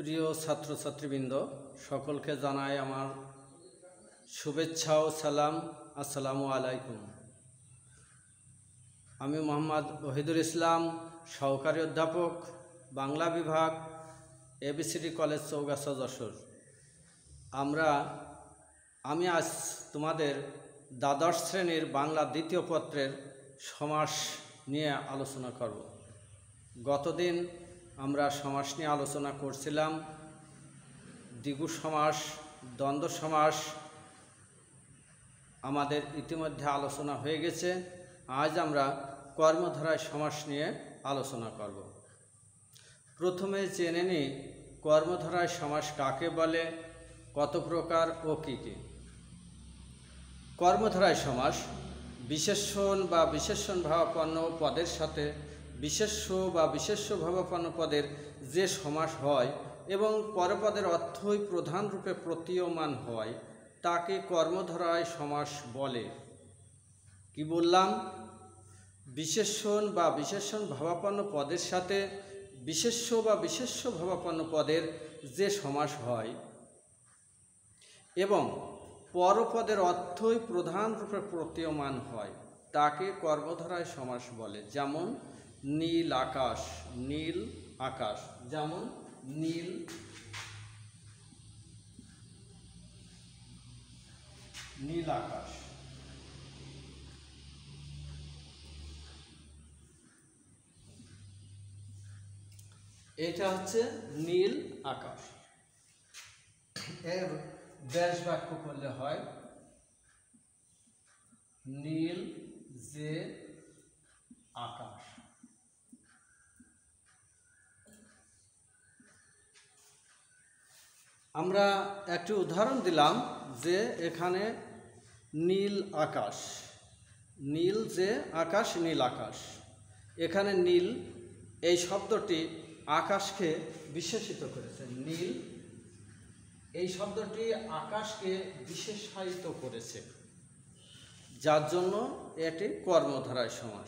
প্রিয় ছাত্রছাত্রীবৃন্দ, সকলকে জানাই আমার শুভেচ্ছা ও সালাম। আসসালামু আলাইকুম। আমি মোহাম্মদ ওহিদুল ইসলাম, সহকারী অধ্যাপক, বাংলা বিভাগ, এবিসিডি কলেজ চৌগাছা, যশোর। আমি আজ তোমাদের দ্বাদশ শ্রেণীর বাংলা দ্বিতীয় পত্রের সমাস নিয়ে আলোচনা করব। গতদিন আমরা সমাস নিয়ে আলোচনা করছিলাম। দ্বিগু সমাস, দ্বন্দ্ব সমাস আমাদের ইতিমধ্যে আলোচনা হয়ে গেছে। আজ আমরা কর্মধারায় সমাস নিয়ে আলোচনা করব। প্রথমে জেনে নিই কর্মধারায় সমাস কাকে বলে, কত প্রকার ও কী কী। কর্মধারায় সমাস বিশেষণ বা বিশেষণভাবাপন্ন পদের সাথে বিশেষ্য বা বিশেষ্যভাবাপন্ন পদের যে সমাস হয় এবং পরপদের অর্থই প্রধান রূপে প্রতীয়মান হয় তাকে কর্মধারায় সমাস বলে। কি বললাম? বিশেষণ বা বিশেষণভাবাপন্ন পদের সাথে বিশেষ্য বা বিশেষ্যভাবাপন্ন পদের যে সমাস হয় এবং পরপদের অর্থই প্রধান রূপে প্রতীয়মান হয় তাকে কর্মধারায় সমাস বলে। যেমন নীল আকাশ, নীল আকাশ। যেমন নীল নীল আকাশ। এটা হচ্ছে নীল আকাশ। এর ব্যাস বাক্য করলে হয় নীল যে আকাশ। আমরা একটি উদাহরণ দিলাম যে এখানে নীল আকাশ, নীল যে আকাশ, নীল আকাশ। এখানে নীল এই শব্দটি আকাশকে বিশেষিত করেছে। নীল এই শব্দটি আকাশকে বিশেষায়িত করেছে, যার জন্য এটি কর্মধারায় সমাস।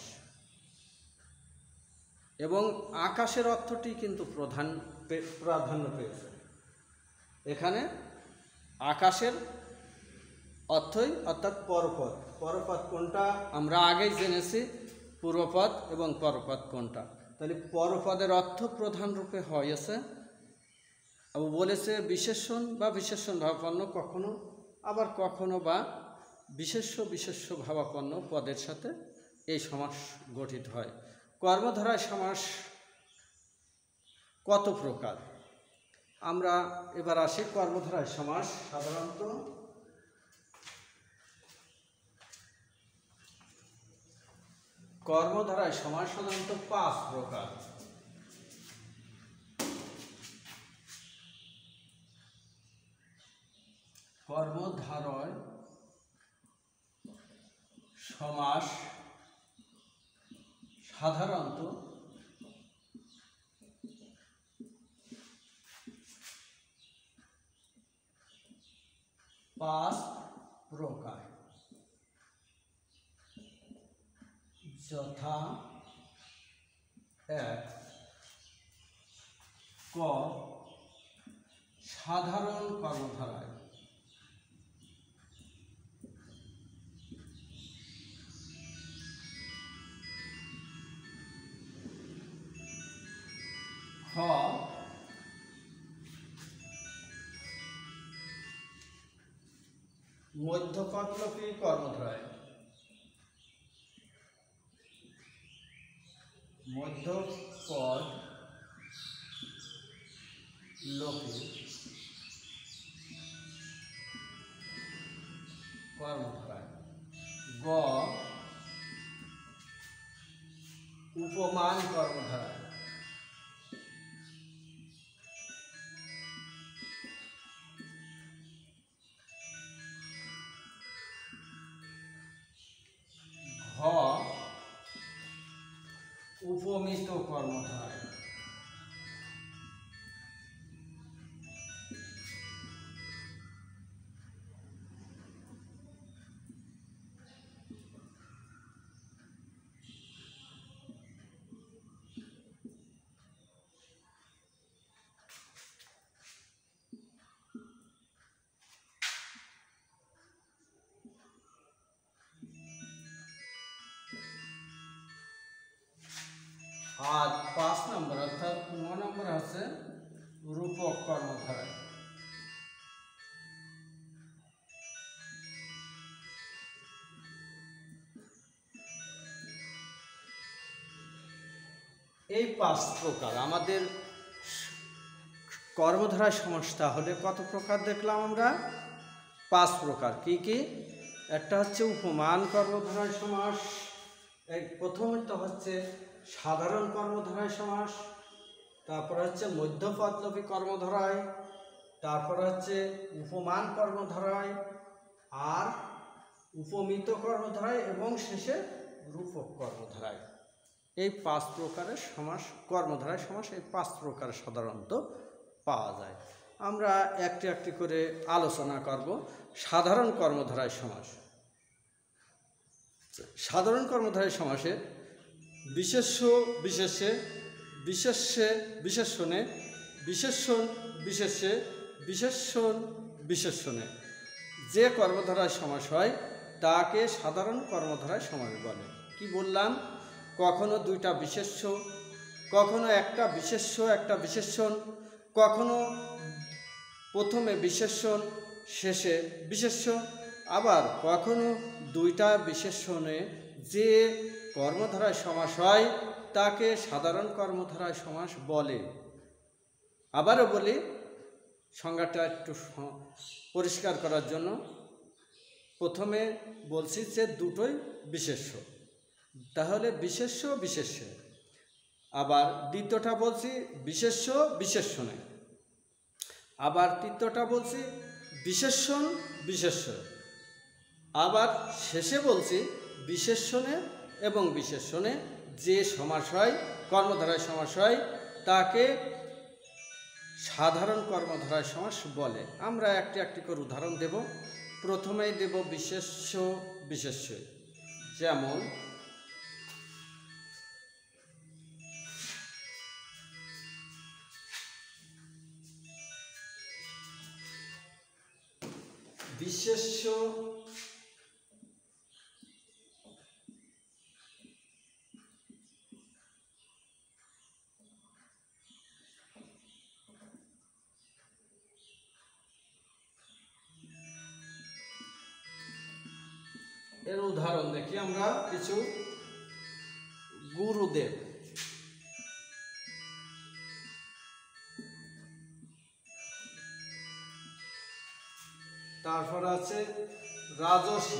এবং আকাশের অর্থটি কিন্তু প্রাধান্য পেয়েছে। এখানে আকাশের অর্থই অর্থাৎ পরপদ। পরপদ কোনটা আমরা আগেই জেনেছি, পূর্বপদ এবং পরপদ কোনটা। তাহলে পরপদের অর্থ প্রধান রূপে হয়েছে, বলেছে বিশেষণ বা বিশেষণ ভাবাপন্ন, কখনো আবার কখনো বা বিশেষ্য ভাবাপন্ন পদের সাথে এই সমাস গঠিত হয়। কর্মধারায় সমাস কত প্রকার? আমরা এবার আসি কর্মধারায় সমাস। সাধারণত কর্মধারায় সমাস সাধারণত 5 প্রকার। কর্মধারায় সমাস সাধারণত 5 প্রকার, যথা 1 ক সাধারণ কর্মধারায়, খ মধ্যপদলোপী কর্মধারায়, মধ্যপদ লোপী কর্মধারায়, গ উপমান কর্মধারায়, ঘ উপমিত কর্মধারায়, আর 5 নম্বর অর্থাৎ 9 নম্বর হচ্ছে রূপক কর্মধারয়। এই 5 প্রকার আমাদের কর্মধারয় সমাস। তাহলে কত প্রকার দেখলাম আমরা? 5 প্রকার। কি কি? একটা হচ্ছে উপমান কর্মধারয় সমাস, এই প্রথমত হচ্ছে সাধারণ কর্মধারয় সমাস, তারপর হচ্ছে মধ্যপদলোপী কর্মধারয়, তারপর হচ্ছে উপমান কর্মধারয়, আর উপমিত কর্মধারয়, এবং শেষে রূপক কর্মধারয়। এই 5 প্রকারের সমাস, কর্মধারয় সমাস এই 5 প্রকার সাধারণত পাওয়া যায়। আমরা একটি একটি করে আলোচনা করব। সাধারণ কর্মধারয় সমাস। সাধারণ কর্মধারয় সমাসে বিশেষ্য বিশেষ্যে, বিশেষ্যে বিশেষ্যণে, বিশেষ্যণ বিশেষ্যে, বিশেষ্যণ বিশেষ্যণে যে কর্মধারয় সমাস হয় তাকে সাধারণ কর্মধারয় সমাস বলে। কি বললাম? কখনো দুইটা বিশেষ্য, কখনো একটা বিশেষ্য একটা বিশেষণ, কখনো প্রথমে বিশেষণ শেষে বিশেষ্য, আবার কখনো দুইটা বিশেষণে যে কর্মধারয় সমাস হয় তাকে সাধারণ কর্মধারয় সমাস বলে। আবারও বলি, সংজ্ঞাটা একটু পরিষ্কার করার জন্য। প্রথমে বলছি যে দুটোই বিশেষ্য, তাহলে বিশেষ্য বিশেষ্য। আবার দ্বিতীয়টা বলছি বিশেষ্য বিশেষণে, আবার তৃতীয়টা বলছি বিশেষণ বিশেষ্য, আবার শেষে বলছি বিশেষণে এবং বিশেষণে যে সমাস হয়, কর্মধারয় সমাস হয়, তাকে সাধারণ কর্মধারয় সমাস বলে। আমরা একটি একটি করে উদাহরণ দেব। প্রথমেই দেব বিশেষ্য বিশেষ্য। যেমন বিশেষ্য এর উদাহরণ দেখি আমরা কিছু। গুরুদেব, তারপর আছে রাজর্ষি,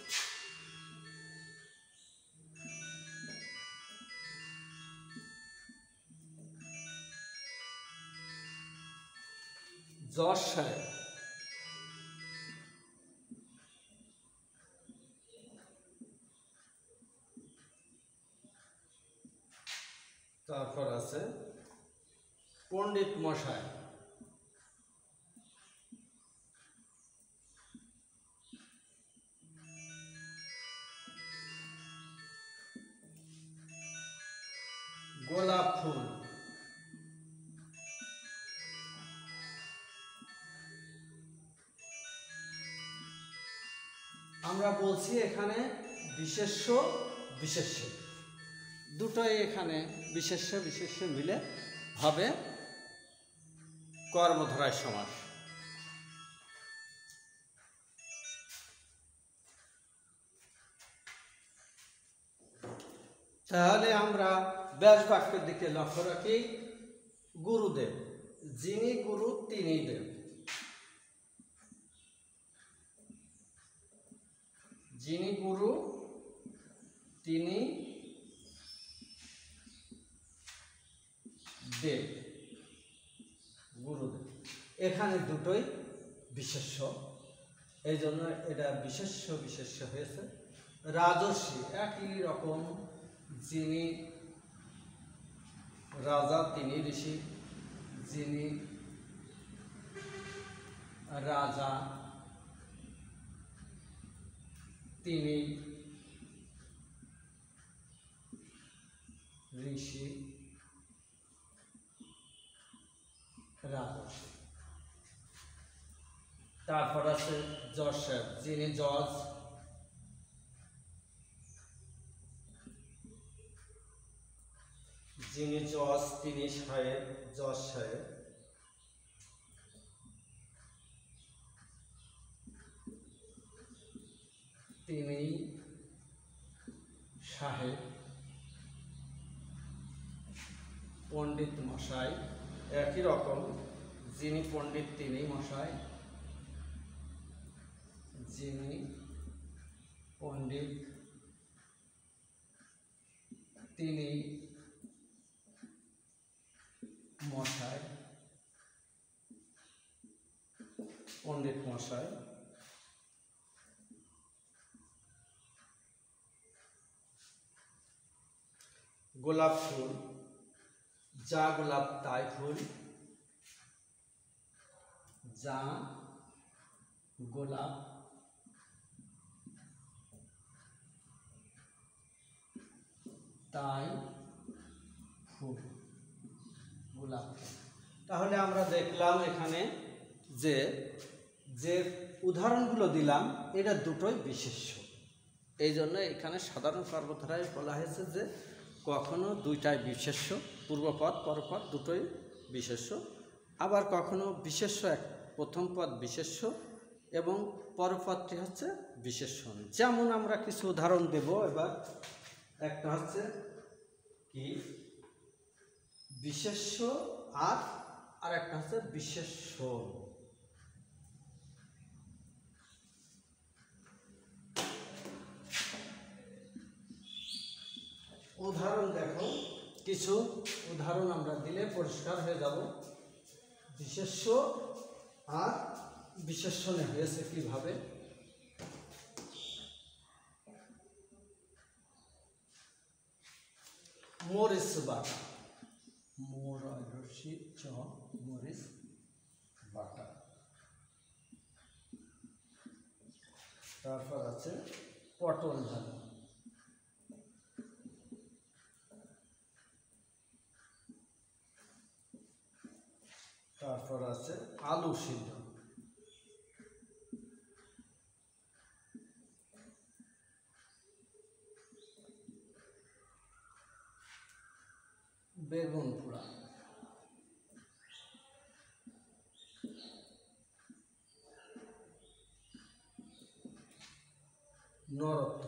জজ সাহেব, তারপর আছে পণ্ডিত মশাই, গোলাপ ফুল, আমরা বলছি এখানে বিশেষ্য বিশেষ্য, দুটোই এখানে বিশেষ্য বিশেষ্য মিলে হবে কর্মধারয় সমাস। তাহলে আমরা ব্যাস বাক্যের দিকে লক্ষ্য রাখি। গুরুদেব, যিনি গুরু তিনি দেব। যিনি গুরু তিনি দেব, গুরুদেব। এখানে দুটোই বিশেষ্য, এই জন্য এটা বিশেষ্য বিশেষ্য হয়েছে। রাজর্ষি একই রকম, যিনি রাজা তিনি ঋষি, যিনি রাজা তিনি ঋষি, রাজর্ষি। তারপর আছে জজ সাহেব, যিনি জজ, যিনি জজ তিনি সাহেব, জজ সাহেব। তিনি সাহেব, পণ্ডিত মশাই, একই রকম, যিনি পণ্ডিত তিনি মশাই, যিনি পণ্ডিত তিনি মশাই, পণ্ডিত মশাই। গোলাপ ফুল, যা গোলাপ তাই ফুল, যা গোলাপ তাই ফুল, গোলাপ ফুল। তাহলে আমরা দেখলাম এখানে যে যে উদাহরণগুলো দিলাম এটা দুটোই বিশেষ্য। এই জন্য এখানে সাধারণ কর্মধারায় বলা হয়েছে যে কখনো দুইটাই বিশেষ্য, পূর্বপদ পরপদ দুটোই বিশেষ্য, আবার কখনো বিশেষ্য এক প্রথম পদ বিশেষ্য এবং পরপদটি হচ্ছে বিশেষণ। যেমন আমরা কিছু উদাহরণ দেব এবার। একটা হচ্ছে কি বিশেষ্য আর একটা হচ্ছে বিশেষণ। উদাহরণ দেখো, কিছু উদাহরণ আমরা দিলে পরিষ্কার হয়ে যাব বিশেষ্য আর বিশেষণে হয়েছে কিভাবে। মরিচ বাটা, মরিচ বাটা। তারপর আছে পটল ভাজা, তারপর আছে আলু সিদ্ধ, বেগুন পোড়া, নরত্ব।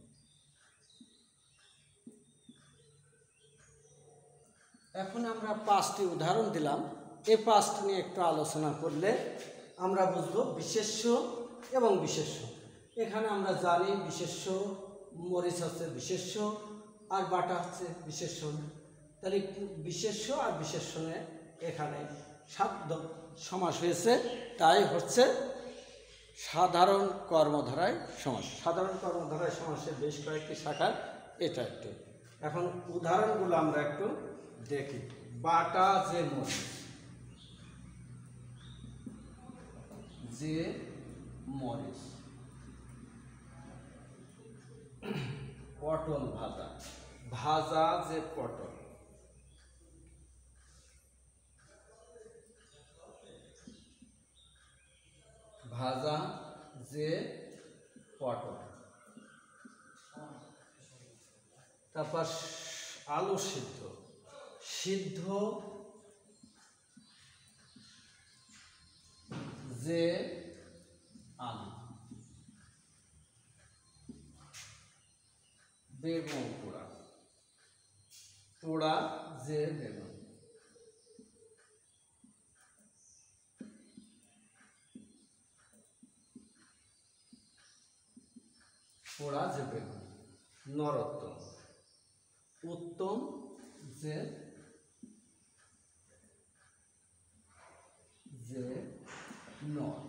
এখন আমরা 5টি উদাহরণ দিলাম, এই 5টি নিয়ে একটু আলোচনা করলে আমরা বুঝবো বিশেষ্য এবং বিশেষ্য। এখানে আমরা জানি বিশেষ্য, মরিচ হচ্ছে বিশেষ্য আর বাটা হচ্ছে বিশেষণ। তাহলে বিশেষ্য আর বিশেষণে এখানে শব্দ সমাস হয়েছে, তাই হচ্ছে সাধারণ কর্মধারায় সমাস। সাধারণ কর্মধারায় সমাসের বেশ কয়েকটি শাখা, এটা একটি। এখন উদাহরণগুলো আমরা একটু দেখি। বাটা যে মরিচ, যে মরিচ। পটল ভাজা, ভাজা যে পটল। ভাজা যে পটল। তারপর আলু সিদ্ধ, সিদ্ধ যে আলু। বেগুন পোড়া, পোড়া যে বেগুন। পোড়া যে বেগুন। নরোত্তম, উত্তম যে নর।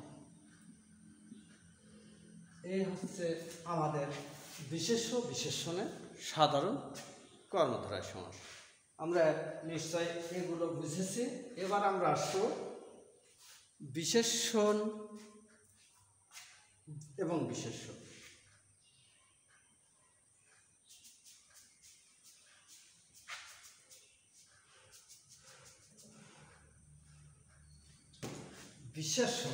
এই হচ্ছে আমাদের বিশেষ্য বিশেষণের সাধারণ কর্মধারায় সমাস। আমরা নিশ্চয় এগুলো বুঝেছি। এবার আমরা আসবো বিশেষণ এবং বিশেষ্য। বিশেষণ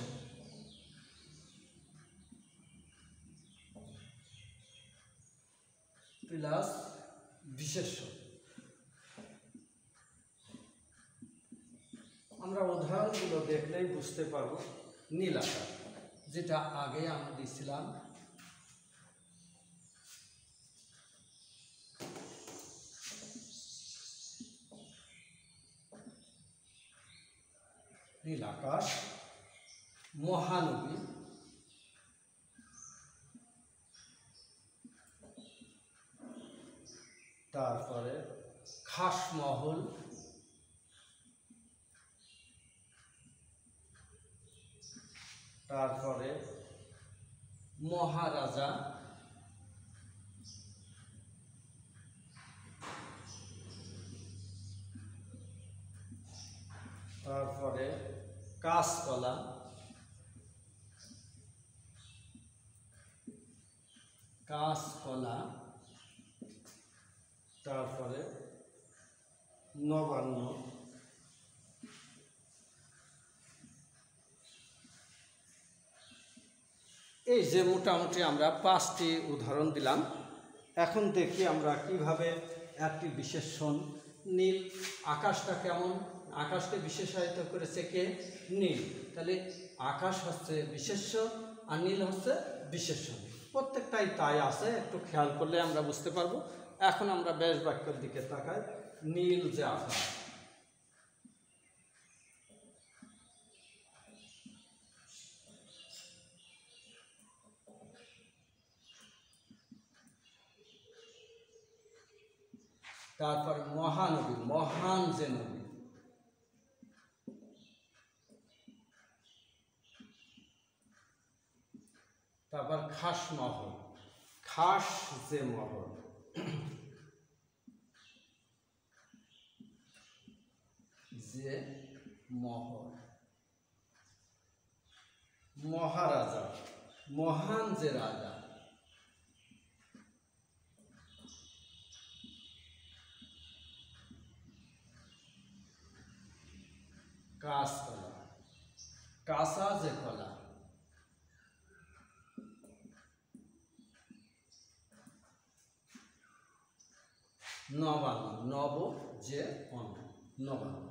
প্লাস বিশেষ্য। উদাহরণগুলো দেখলেই বুঝতে পারবো। নীল আকাশ, যেটা আগে আমরা দিয়েছিলাম, নীল আকাশ, মহানবী, তারপরে খাসমহল, তারপরে মহারাজা, তারপরে কাঁচকলা, তারপরে নবান্ন, এই যে মোটামুটি আমরা 5টি উদাহরণ দিলাম। এখন দেখি আমরা কিভাবে একটি বিশেষণ, নীল আকাশটা কেমন, আকাশকে বিশেষায়িত করেছে কে? নীল। তাহলে আকাশ হচ্ছে বিশেষ্য আর নীল হচ্ছে বিশেষণ, প্রত্যেকটাই তাই আছে, একটু খেয়াল করলে আমরা বুঝতে পারবো। এখন আমরা ব্যাস বাক্যের দিকে তাকাই। নীল যে আকাশ, তারপর মহানবী, মহান যে নবী, তারপর খাসমহল, খাস যে মহল, যে মহল, মহারাজা, মহান যে রাজা, কাঁচকলা, কাঁচা যে কলা, নবান্ন, নব যে অন্ন, নবান্ন।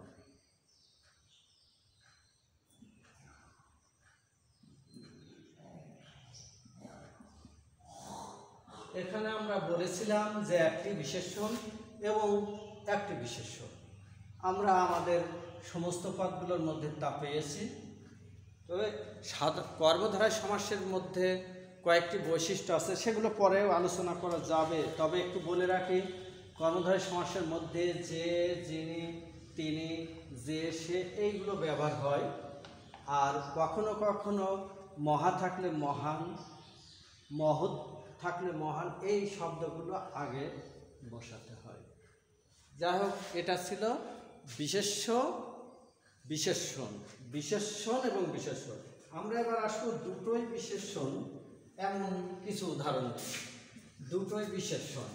এখানে আমরা বলেছিলাম যে একটি বিশেষণ এবং একটি বিশেষ্য, আমরা আমাদের সমস্ত পদগুলোর মধ্যে তা পেয়েছি। তবে কর্মধারয় সমাসের মধ্যে কয়েকটি বৈশিষ্ট্য আছে, সেগুলো পরেও আলোচনা করা যাবে। তবে একটু বলে রাখি, কর্মধারয় সমাসের মধ্যে যে, যিনি, তিনি, যে, সে, এইগুলো ব্যবহার হয়। আর কখনো কখনো মহা থাকলে মহান, মহৎ থাকলে মহান, এই শব্দগুলো আগে বসাতে হয়। যাই হোক, এটা ছিল বিশেষ্য, বিশেষণ, বিশেষণ এবং বিশেষণ। আমরা এবার আসবো দুটোই বিশেষণ, এমন কিছু উদাহরণ। দুটোই বিশেষণ,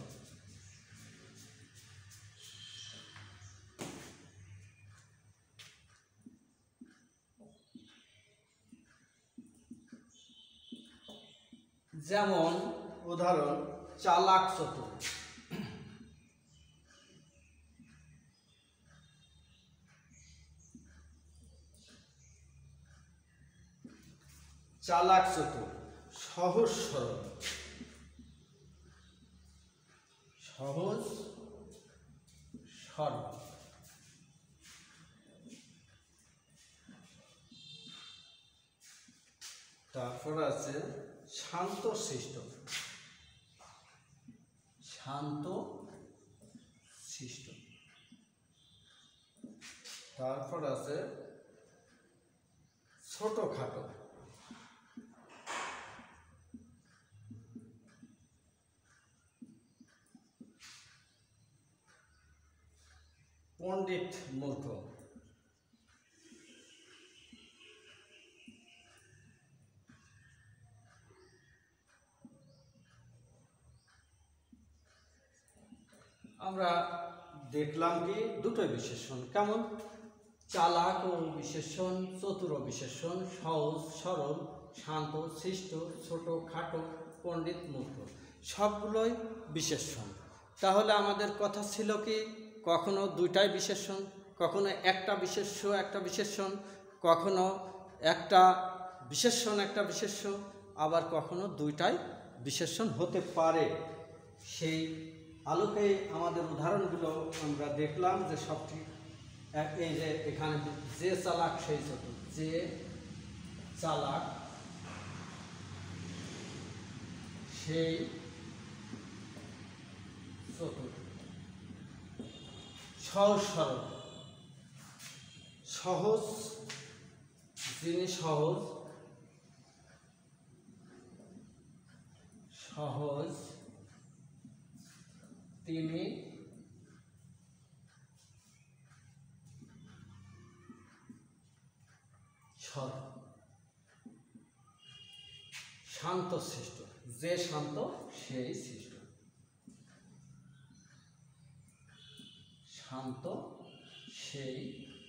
যেমন উদাহরণ চালাক চতুর, চালাক চতুর, সহজ সরল, সহজ সরল, তারপর আছে শান্ত শিষ্ট, শান্ত শিষ্ট, তারপর আছে ছোটখাটো, পণ্ডিত মূর্খ। আমরা দেখলাম কি দুটোই বিশেষণ কেমন, চালাক ও বিশেষণ, চতুর ও বিশেষণ, সহজ সরল, শান্ত শিষ্ট, ছোট খাটো, পণ্ডিত মূর্খ, সবগুলোই বিশেষণ। তাহলে আমাদের কথা ছিল কি, কখনো দুইটাই বিশেষণ, কখনো একটা বিশেষ্য একটা বিশেষণ, কখনো একটা বিশেষণ একটা বিশেষ্য, আবার কখনো দুইটাই বিশেষণ হতে পারে। সেই আলোকে আমাদের উদাহরণগুলো আমরা দেখলাম যে সবটি এই যে এখানে যে চালাক সেই চতুর, যে চালাক সেই চতুর। সহজ সরল, সহজ যিনি সহজ, সহজ তিনি সরল। শান্ত শিষ্ট, যে শান্ত সেই শিষ্ট, শান্ত সেই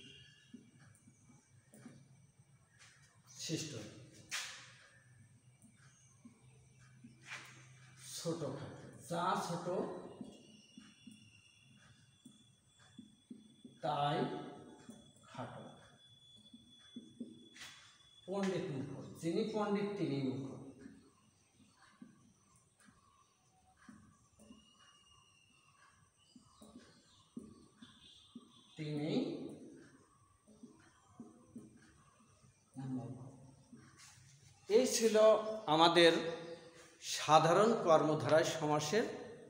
শিষ্ট। ছোট খাটো, যা ছোট তাই খাটো। পণ্ডিত মুখ, যিনি পণ্ডিত তিনি মুখ। তিনি মুখ। এই ছিল আমাদের সাধারণ কর্মধারায় সমাসের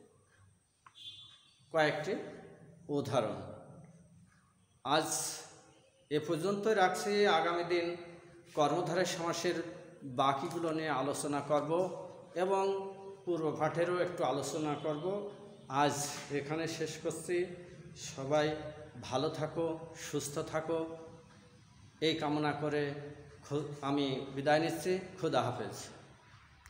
কয়েকটি উদাহরণ। আজ এ পর্যন্তই রাখছি। আগামী দিন কর্মধারায় সমাসের বাকিগুলো নিয়ে আলোচনা করব এবং পূর্বপাঠেরও একটু আলোচনা করব। আজ এখানে শেষ করছি। সবাই ভালো থাকো, সুস্থ থাকো, এই কামনা করে আমি বিদায় নিচ্ছি। খুদা হাফেজ।